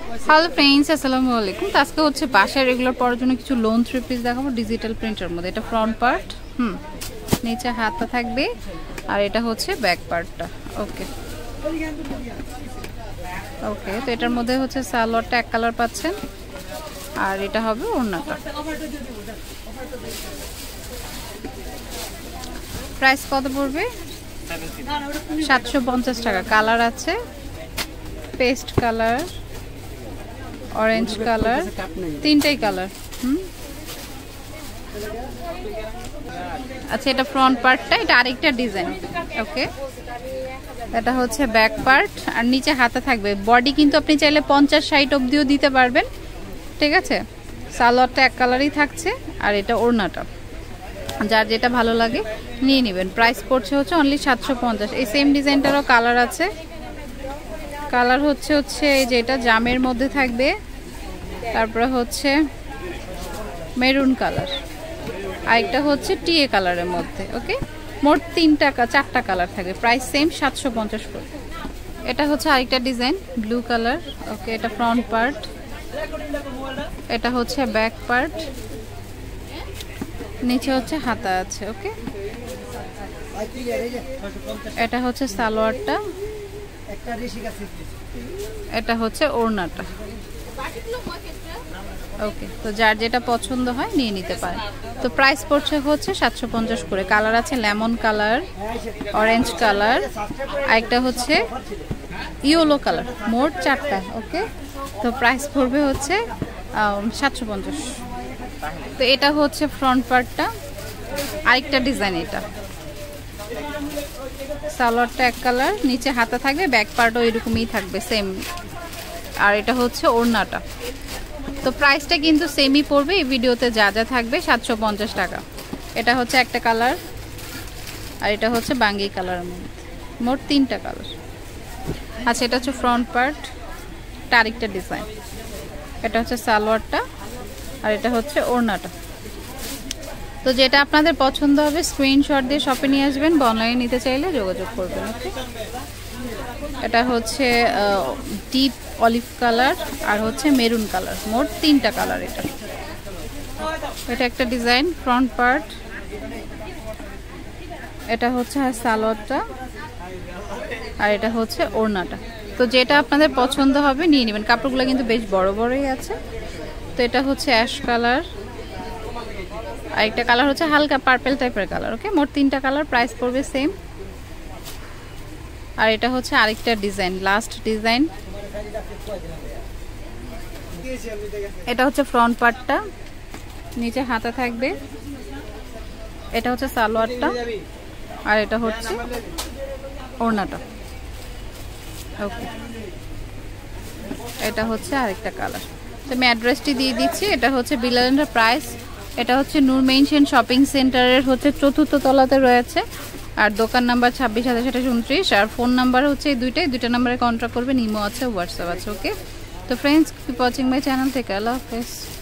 Hello friends, আসসালামু আলাইকুম। তো আজকে হচ্ছে বাসায় রেগুলার পরার জন্য কিছু লোন 3 পিস দেখাবো ডিজিটাল প্রিন্টের মধ্যে। এটা ফ্রন্ট পার্ট, নিচে হাতটা থাকবে, আর এটা হচ্ছে ব্যাক পার্টটা। ওকে ওকে, তো এটার মধ্যে হচ্ছে সালোয়ারটা এক কালার পাচ্ছেন, আর এটা হবে ওড়নাটা। প্রাইস কত পড়বে? 750 টাকা। কালার আছে পেস্ট কালার, অরেঞ্জ কালার, তিনটাই কালার। আচ্ছা, এটা ফ্রন্ট পার্টটা, এটা আরেকটা ডিজাইন। ওকে, এটা হচ্ছে ব্যাক পার্ট, আর নিচে হাতে থাকবে। বডি কিন্তু আপনি চাইলে 50-60 অবধিও দিতে পারবেন, ঠিক আছে। সালোয়ারটা এক কালারই থাকছে, আর এটা ওড়নাটা। যার যেটা ভালো লাগে নিয়ে নেবেন। প্রাইস পড়ছে হচ্ছে অনলি 750। এই সেম ডিজাইনটারও কালার আছে। কালার হচ্ছে এই যে এটা জামের মধ্যে থাকবে, তারপরে হচ্ছে মেরুন কালার, আরেকটা হচ্ছে টিএ কালারের মধ্যে। ওকে, মোট 4টা কালার থাকবে। প্রাইস সেম 750 করে। এটা হচ্ছে আরেকটা ডিজাইন, ব্লু কালার। ওকে, এটা ফ্রন্ট পার্ট, এটা হচ্ছে ব্যাক পার্ট, নিচে হচ্ছে হাতা আছে। ওকে, এটা হচ্ছে সালোয়ারটা, এটা হচ্ছে ওড়নাটা। ওকে, তো যার যেটা পছন্দ হয় নিয়ে নিতে পারেন। তো প্রাইস পড়ছে হচ্ছে 750 করে। কালার আছে লেমন কালার, অরেঞ্জ কালার, আরেকটা হচ্ছে ইয়েলো কালার। মোট 4টা। ওকে, তো প্রাইস পড়বে হচ্ছে 750। তো এটা হচ্ছে ফ্রন্ট পার্টটা, আরেকটা ডিজাইন। এটা সালোয়ারটা এক কালার, নিচে হাতা থাকবে, ব্যাক পার্টও এরকমই থাকবে সেম, আর এটা হচ্ছে ওড়নাটা। তো প্রাইসটা কিন্তু সেমই পড়বে, এই ভিডিওতে যা যা থাকবে 750 টাকা। এটা হচ্ছে একটা কালার, আর এটা হচ্ছে বাঙ্গি কালারের মধ্যে। মোট 3টা কালার। আচ্ছা, এটা হচ্ছে ফ্রন্ট পার্ট, এটা আরেকটা ডিজাইন। এটা হচ্ছে সালোয়ারটা, আর এটা হচ্ছে ওড়নাটা। তো যেটা আপনাদের পছন্দ হবে স্ক্রিনশট দিয়ে শপে নিয়ে আসবেন, বা অনলাইনে নিতে চাইলে যোগাযোগ করবেন। ওকে, এটা হচ্ছে ডিপ অলিভ কালার, আর হচ্ছে মেরুন কালার। মোট 3টা কালার। এটা একটা ডিজাইন, ফ্রন্ট পার্ট, এটা হচ্ছে সালোয়ারটা, আর এটা হচ্ছে ওড়নাটা। তো যেটা আপনাদের পছন্দ হবে নিয়ে নেবেন। কাপড়গুলো কিন্তু বেশ বড় বড়ই আছে। তো এটা হচ্ছে অ্যাশ কালার, আর একটা কালার হচ্ছে হালকা পার্পল টাইপের কালার। ওকে, মোট 3টা কালার। প্রাইস পড়বে সেম। আর এটা হচ্ছে আরেকটা ডিজাইন, লাস্ট ডিজাইন। এটা হচ্ছে ফ্রন্ট পার্টটা, নিচে হাতা থাকবে, এটা হচ্ছে সালোয়ারটা, আর এটা হচ্ছে ওড়নাটা। ওকে, এটা হচ্ছে আরেকটা কালার। তো আমি অ্যাড্রেসটি দিয়ে দিচ্ছি। এটা হচ্ছে বিলাল এন্টারপ্রাইজ, এটা হচ্ছে নূর মেনশন শপিং সেন্টারের হচ্ছে 4র্থ তলাতে রয়েছে, আর দোকান নাম্বার 262729, আর ফোন নাম্বার হচ্ছে এই দুইটা নাম্বারে কন্ট্যাক্ট করবেন। ইমো আছে, হোয়াটসঅ্যাপ আছে। ওকে, তো friends, keep watching my channel থেকে। আল্লাহ হাফেজ।